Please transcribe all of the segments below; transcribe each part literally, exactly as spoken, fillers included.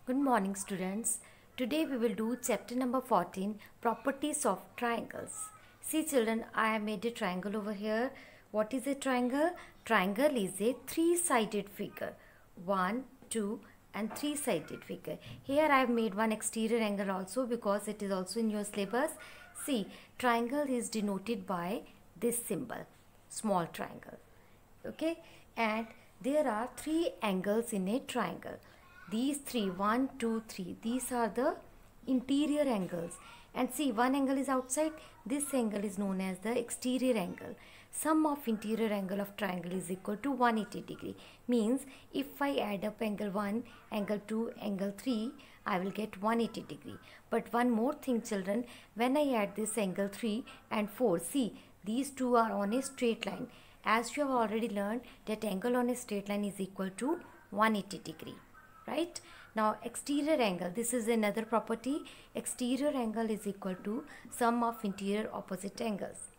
Good morning, students. Today we will do chapter number fourteen, properties of triangles. See children, I have made a triangle over here. What is a triangle? Triangle is a three-sided figure. One, two and three-sided figure. Here I have made one exterior angle also because it is also in your syllabus. See, triangle is denoted by this symbol, small triangle. Okay, and there are three angles in a triangle. These three, one, two, three, these are the interior angles. And see, one angle is outside, this angle is known as the exterior angle. Sum of interior angle of triangle is equal to one hundred eighty degree. Means if I add up angle one, angle two, angle three, I will get one hundred eighty degree. But one more thing children, when I add this angle three and four, see, these two are on a straight line. As you have already learned that angle on a straight line is equal to one hundred eighty degree. Right? Now exterior angle, this is another property. Exterior angle is equal to sum of interior opposite angles.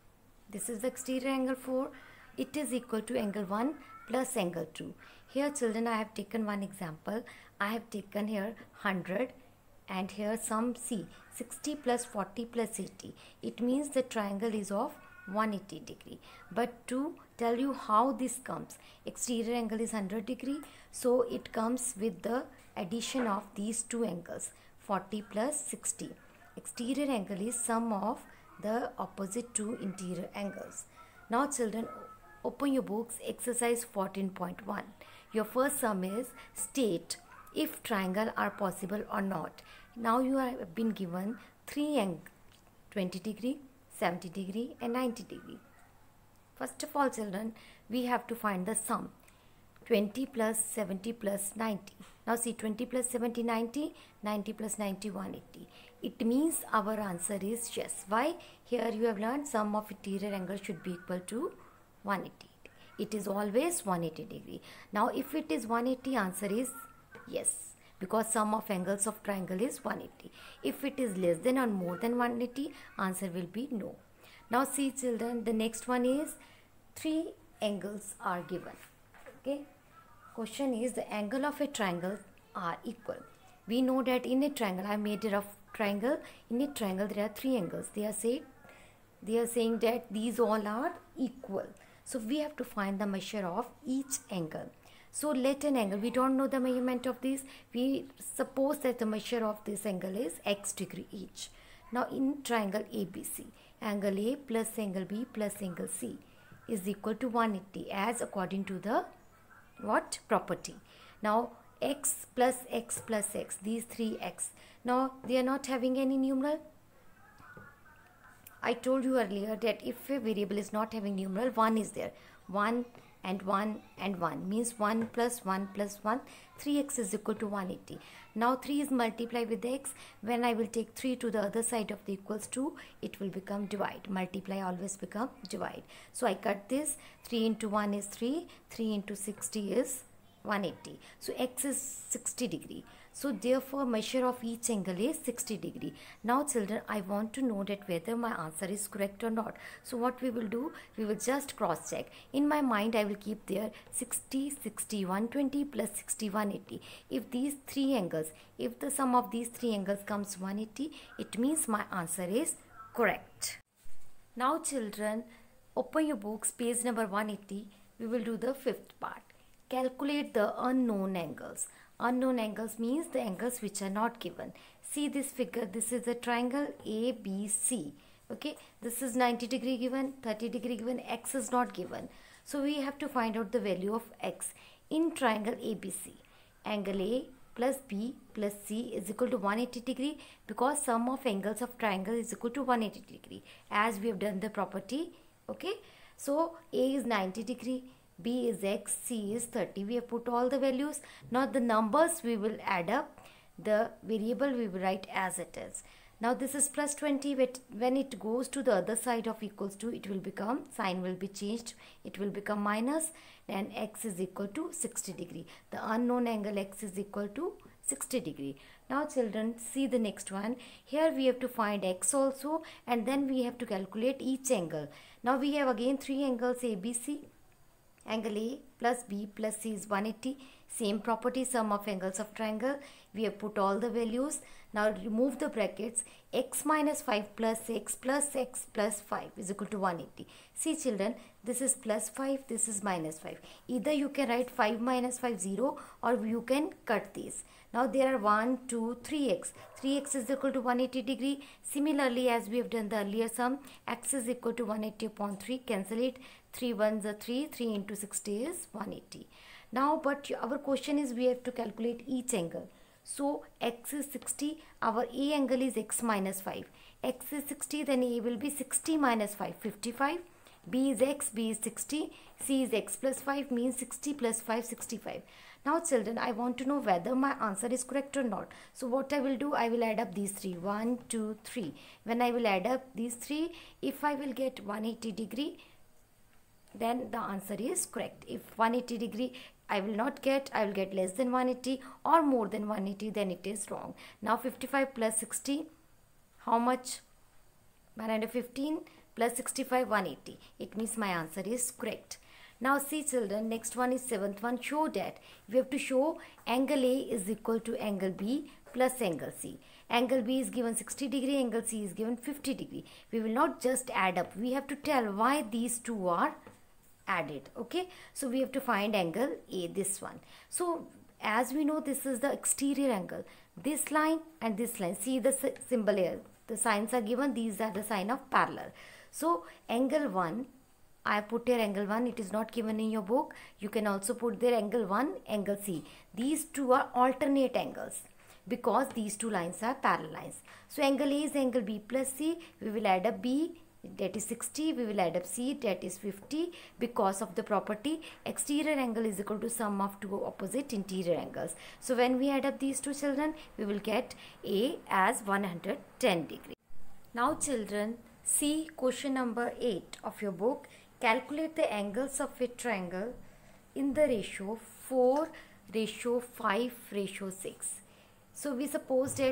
This is the exterior angle four. It is equal to angle one plus angle two. Here children, I have taken one example. I have taken here one hundred and here some C, sixty plus forty plus eighty. It means the triangle is of one hundred eighty degree. But to tell you how this comes, exterior angle is one hundred degree, so it comes with the addition of these two angles, forty plus sixty. Exterior angle is sum of the opposite two interior angles. Now children, open your books, exercise fourteen point one. Your first sum is state if triangle are possible or not. Now you have been given three angles, twenty degree, seventy degree and ninety degree. First of all children, we have to find the sum. twenty plus seventy plus ninety. Now see, twenty plus seventy, ninety, ninety plus ninety, one hundred eighty. It means our answer is yes. Why? Here you have learned sum of interior angle should be equal to one hundred eighty. It is always one hundred eighty degree. Now if it is one hundred eighty, answer is yes, because sum of angles of triangle is one hundred eighty. If it is less than or more than one hundred eighty, answer will be no. Now see children, the next one is three angles are given. Okay. Question is the angle of a triangle are equal. We know that in a triangle, I made a rough triangle. In a triangle there are three angles. They are saying they are saying that these all are equal. So we have to find the measure of each angle. So let an angle, we don't know the measurement of this. We suppose that the measure of this angle is x degree each. Now in triangle A B C, angle A plus angle B plus angle C is equal to one hundred eighty as according to the what property. Now x plus x plus x, these three x. Now they are not having any numeral. I told you earlier that if a variable is not having numeral, one is there. one and one and one means one plus one plus one, three x is equal to one hundred eighty. Now three is multiplied with x. When I will take three to the other side of the equals to, it will become divide. Multiply always become divide. So I cut this. three into one is three. three into sixty is one hundred eighty. So x is sixty degree. So therefore measure of each angle is sixty degree. Now children, I want to know that whether my answer is correct or not. So what we will do, we will just cross check. In my mind I will keep there sixty, sixty, one hundred twenty plus sixty, one hundred eighty. If these three angles, if the sum of these three angles comes one hundred eighty, it means my answer is correct. Now children, open your books, page number one hundred eighty. We will do the fifth part. Calculate the unknown angles. Unknown angles means the angles which are not given. See this figure, this is a triangle A B C. Okay, this is ninety degree given, thirty degree given, x is not given. So we have to find out the value of x. In triangle A B C, angle A plus B plus C is equal to one hundred eighty degree because sum of angles of triangle is equal to one hundred eighty degree as we have done the property. Okay, so A is ninety degree, B is x, C is thirty. We have put all the values. Now the numbers we will add up. The variable we will write as it is. Now this is plus twenty. When it goes to the other side of equals to, it will become, sign will be changed. It will become minus and x is equal to sixty degree. The unknown angle x is equal to sixty degree. Now children, see the next one. Here we have to find x also and then we have to calculate each angle. Now we have again three angles A B C. Angle A plus B plus C is one hundred eighty. Same property, sum of angles of triangle. We have put all the values. Now remove the brackets. X minus five plus x plus x plus five is equal to one hundred eighty. See children, this is plus five, this is minus five. Either you can write five minus five, zero, or you can cut these. Now there are one, two, three x. three x is equal to one hundred eighty degree. Similarly, as we have done the earlier sum, x is equal to one hundred eighty upon three. Cancel it. three ones are three. three into sixty is one hundred eighty. Now, but our question is we have to calculate each angle. So, x is sixty. Our A angle is x minus five. X is sixty, then A will be sixty minus five, fifty-five. B is x, B is sixty. C is x plus five, means sixty plus five, sixty-five. Now children, I want to know whether my answer is correct or not. So what I will do, I will add up these three. one, two, three. When I will add up these three, if I will get one hundred eighty degree, then the answer is correct. If one hundred eighty degree I will not get, I will get less than one hundred eighty or more than one hundred eighty, then it is wrong. Now fifty-five plus sixty, how much? one hundred fifteen plus sixty-five, one hundred eighty. It means my answer is correct. Now see children, next one is seventh one. Show that we have to show angle A is equal to angle B plus angle C. Angle B is given sixty degree, angle C is given fifty degree. We will not just add up. We have to tell why these two are added. Okay, so we have to find angle A, this one. So as we know, this is the exterior angle. This line and this line. See the symbol here. The signs are given. These are the sign of parallel. So angle one, I put here angle one, it is not given in your book. You can also put there angle one, angle C. These two are alternate angles because these two lines are parallel lines. So angle A is angle B plus C. We will add up B, that is sixty. We will add up C, that is fifty, because of the property exterior angle is equal to sum of two opposite interior angles. So when we add up these two children, we will get A as one hundred ten degree. Now children, see question number eight of your book. Calculate the angles of a triangle in the ratio four ratio five ratio six. So we suppose that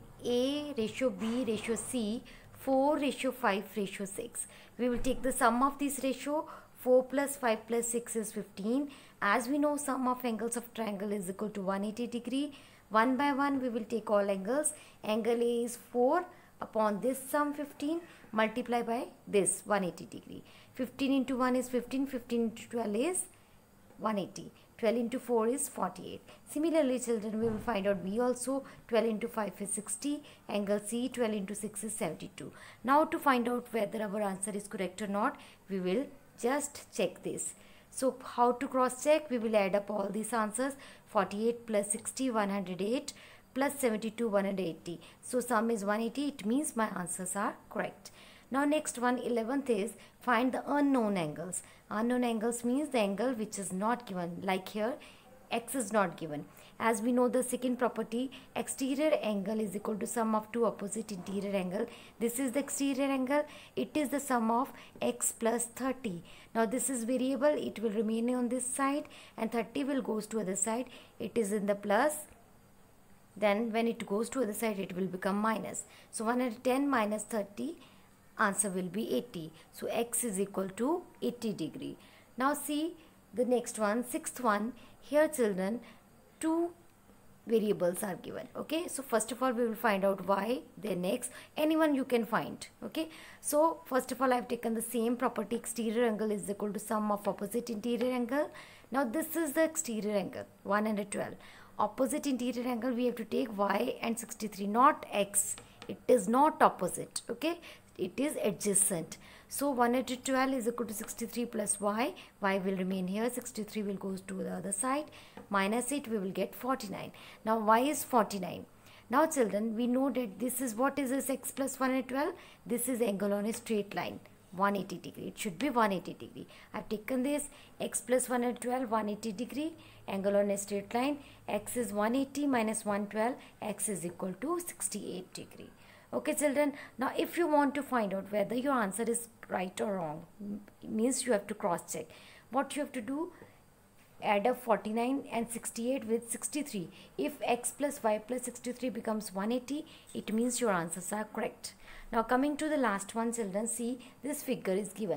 A ratio B ratio C, four ratio five ratio six. We will take the sum of this ratio. four plus five plus six is fifteen. As we know, sum of angles of triangle is equal to one hundred eighty degree. One by one we will take all angles. Angle A is four upon this sum fifteen, multiply by this one hundred eighty degree. fifteen into one is fifteen, fifteen into twelve is one hundred eighty. twelve into four is forty-eight. Similarly children, we will find out B also. twelve into five is sixty. Angle C, twelve into six is seventy-two. Now to find out whether our answer is correct or not, we will just check this. So how to cross check? We will add up all these answers. forty-eight plus sixty, one hundred eight, plus seventy-two, one hundred eighty. So sum is one hundred eighty. It means my answers are correct. Now next one, eleventh is find the unknown angles. Unknown angles means the angle which is not given. Like here, x is not given. As we know the second property, exterior angle is equal to sum of two opposite interior angle. This is the exterior angle. It is the sum of x plus thirty. Now this is variable. It will remain on this side and thirty will goes to other side. It is in the plus. Then when it goes to other side, it will become minus. So one hundred ten minus thirty, answer will be eighty. So x is equal to eighty degree. Now see the next one, sixth one. Here children, two variables are given. Okay, so first of all we will find out y, then x, anyone you can find. Okay, so first of all I have taken the same property, exterior angle is equal to sum of opposite interior angle. Now this is the exterior angle, one hundred twelve. Opposite interior angle we have to take y and sixty-three, not x. It is not opposite. Okay, it is adjacent. So one hundred twelve is equal to sixty-three plus y. Y will remain here. sixty-three will go to the other side. Minus it, we will get forty-nine. Now y is forty-nine. Now children, we know that this is, what is this x plus one hundred twelve? This is angle on a straight line, one hundred eighty degree. It should be one hundred eighty degree. I have taken this x plus one hundred twelve, one hundred eighty degree, angle on a straight line. X is one hundred eighty minus one hundred twelve. X is equal to sixty-eight degree. Okay children, now if you want to find out whether your answer is right or wrong, it means you have to cross check. What you have to do, add up forty-nine and sixty-eight with sixty-three. If x plus y plus sixty-three becomes one hundred eighty, it means your answers are correct. Now coming to the last one children, see this figure is given.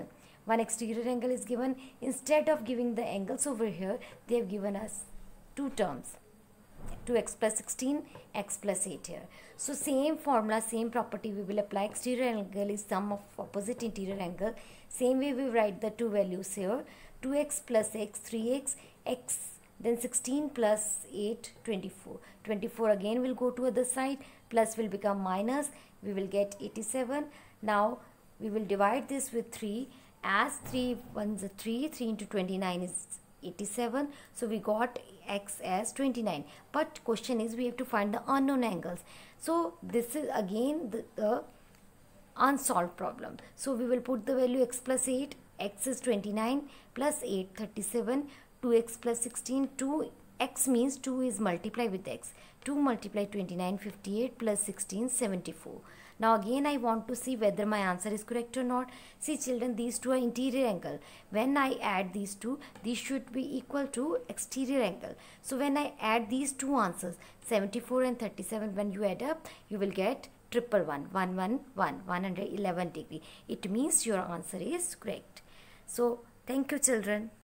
one exterior angle is given. Instead of giving the angles over here, they have given us two terms, two x plus sixteen, x plus eight here. So same formula, same property we will apply. Exterior angle is sum of opposite interior angle. Same way we write the two values here, two x plus x, three x, x, then sixteen plus eight, twenty-four. twenty-four again will go to other side, plus will become minus, we will get eighty-seven. Now we will divide this with three, as three ones are three, three into twenty-nine is eighty-seven, so we got x as twenty-nine. But question is, we have to find the unknown angles. So this is again the, the unsolved problem. So we will put the value x plus eight, x is twenty-nine, plus eight, thirty-seven, two x plus sixteen, two x means two is multiplied with x, two multiply twenty-nine, fifty-eight, plus sixteen, seventy-four. Now again I want to see whether my answer is correct or not. See children, these two are interior angle. When I add these two, these should be equal to exterior angle. So when I add these two answers, seventy-four and thirty-seven, when you add up, you will get triple one, one one one, one hundred eleven degree. It means your answer is correct. So thank you children.